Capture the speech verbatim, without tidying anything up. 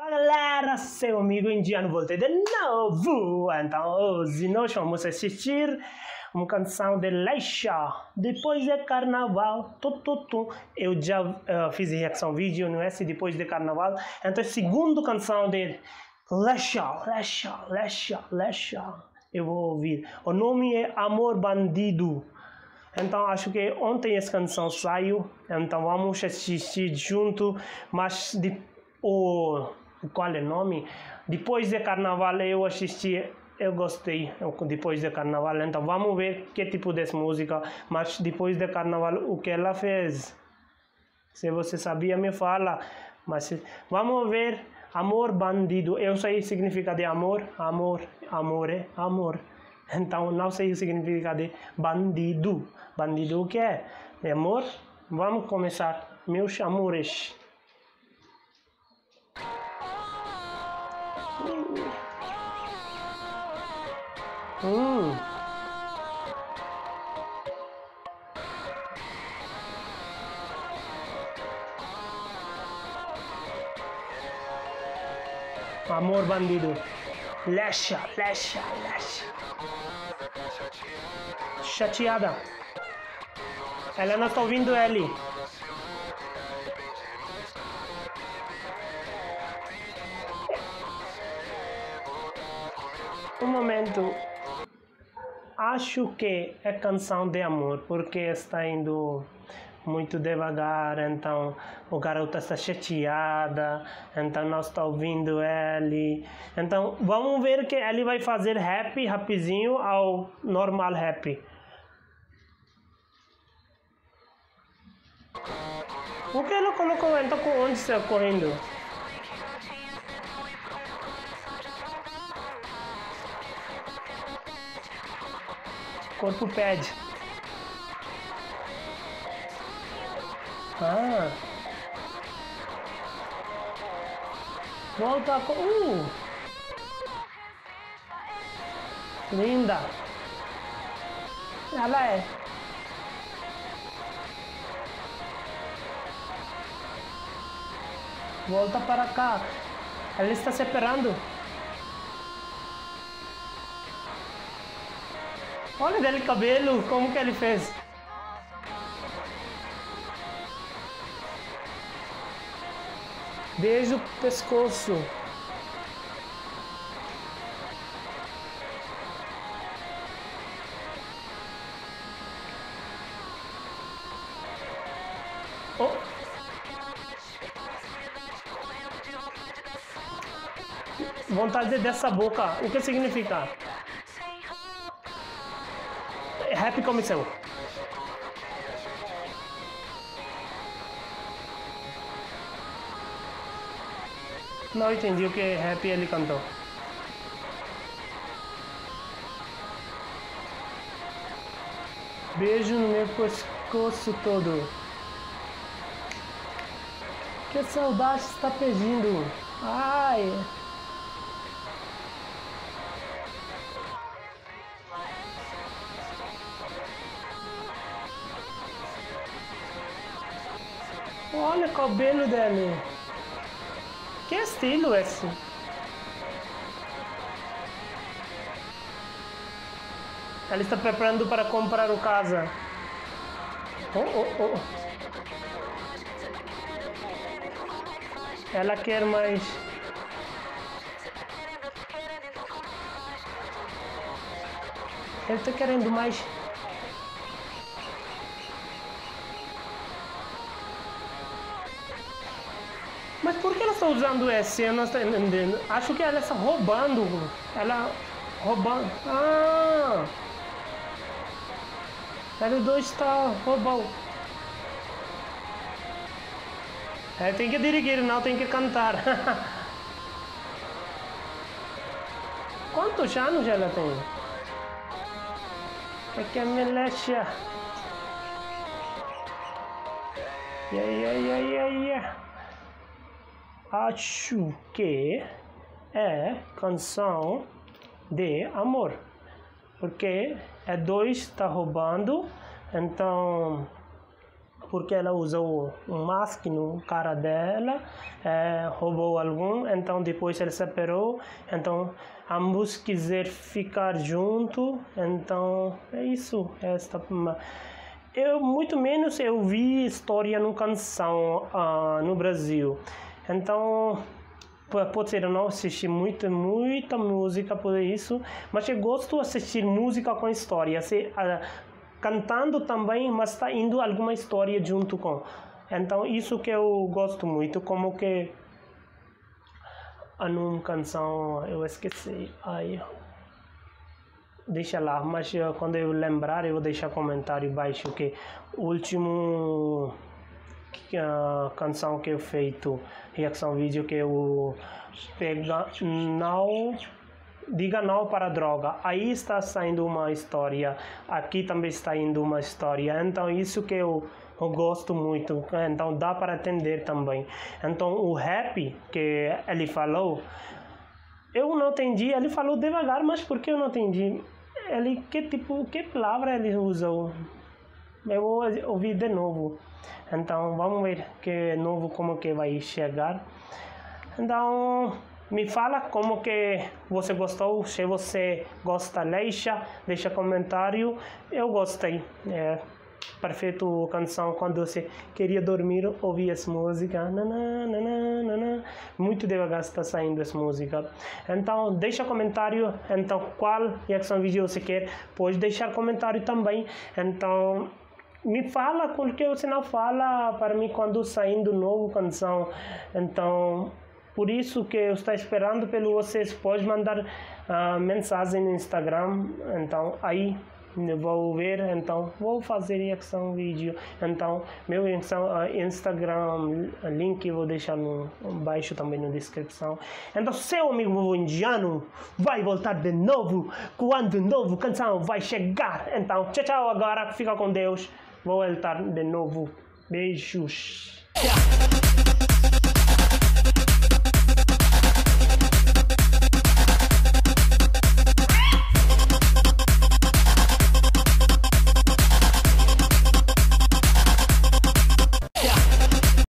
Galera, seu amigo indiano, voltei de novo. Então hoje nós vamos assistir uma canção de Lesha, depois de carnaval. Tu, tu, tu. Eu já uh, fiz reação vídeo, não é? Se depois de carnaval. Então a segunda canção de Lesha, Lesha, Lesha, Lesha. Eu vou ouvir. O nome é Amor Bandido. Então acho que ontem essa canção saiu. Então vamos assistir junto. Mas de, o qual é o nome? Depois de carnaval eu assisti, eu gostei depois de carnaval. Então vamos ver que tipo de música. Mas depois de carnaval o que ela fez? Se você sabia me fala. Mas vamos ver. Amor Bandido. Eu sei o significado de amor. Amor, amor é amor. Então não sei o significado de bandido. Bandido o que é? De amor? Vamos começar. Meus amores. Hum. Amor Bandido. Lesha, Lesha, Lesha. Chateada. Ela não está ouvindo ele. Um momento. Acho que é canção de amor, porque está indo muito devagar, então o garoto está chateada, então não está ouvindo ele. Então vamos ver que ele vai fazer happy, rapidinho, ao normal happy. O que ele colocou então com onde está correndo? Corpo pede. Ah. Volta a... Uh. Linda. Ela é. Volta para cá. Ela está se esperando. Olha dele cabelo, como que ele fez? Beijo no pescoço. Oh. Vontade dessa boca, o que significa? Happy comissão. Não entendi o que happy ele cantou. Beijo no meu pescoço todo. Que saudade está pedindo. Ai. Olha o cabelo dele. Que estilo esse? Ela está preparando para comprar o casa. Oh, oh, oh. Ela quer mais. Ele está querendo mais. Mas por que ela está usando esse? Eu não estou entendendo. Acho que ela está roubando. Ela roubando. Ah! Ela dois está roubando. É, tem que dirigir, não tem que cantar. Quantos anos ela tem? É que é Lesha. Yeah, yeah, yeah, yeah, yeah. Acho que é canção de amor, porque é dois está roubando, então porque ela usou um mask no cara dela, é, roubou algum, então depois ele separou, então ambos quiser ficar junto, então é isso, esta eu muito menos eu vi história no canção uh, no Brasil, então pode ser eu não assisti muita muita música por isso, mas eu gosto de assistir música com história, se, uh, cantando também, mas está indo alguma história junto com, então isso que eu gosto muito, como que a numa canção eu esqueci, ai deixa lá, mas uh, quando eu lembrar eu vou deixar comentário baixo que o último uh, canção que eu feito, reação vídeo que eu pega não diga não para a droga, aí está saindo uma história, aqui também está indo uma história, então isso que eu, eu gosto muito, então dá para entender também, então o rap que ele falou, eu não entendi, ele falou devagar, mas por que eu não entendi? Ele, que tipo, que palavra ele usou? Eu vou ouvir de novo. Então, vamos ver que novo como que vai chegar. Então, me fala como que você gostou. Se você gosta, deixa, deixa comentário. Eu gostei. É perfeito canção quando você queria dormir, ouvir essa música. Nanã, nanã, nanã. Muito devagar está saindo essa música. Então, deixa comentário. Então, qual reação vídeo você quer? Pode deixar comentário também. Então, me fala porque você não fala para mim quando saindo novo canção. Então, por isso que eu estou esperando pelo vocês. Pode mandar uh, mensagem no Instagram. Então, aí eu vou ver, então vou fazer reação vídeo, então meu Instagram link eu vou deixar no baixo também na descrição. Então seu amigo vovô indiano vai voltar de novo quando novo canção vai chegar. Então tchau tchau, agora fica com Deus, vou voltar de novo, beijos.